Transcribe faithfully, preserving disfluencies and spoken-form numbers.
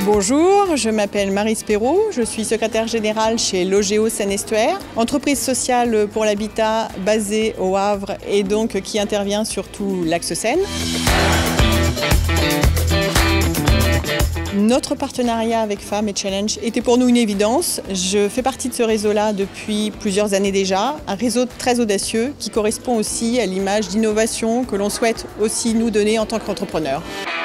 Bonjour, je m'appelle Marie Spéraud, je suis secrétaire générale chez Logéo Seine-Estuaire, entreprise sociale pour l'habitat basée au Havre et donc qui intervient sur tout l'axe Seine. Notre partenariat avec Femmes et Challenge était pour nous une évidence. Je fais partie de ce réseau-là depuis plusieurs années déjà, un réseau très audacieux qui correspond aussi à l'image d'innovation que l'on souhaite aussi nous donner en tant qu'entrepreneurs.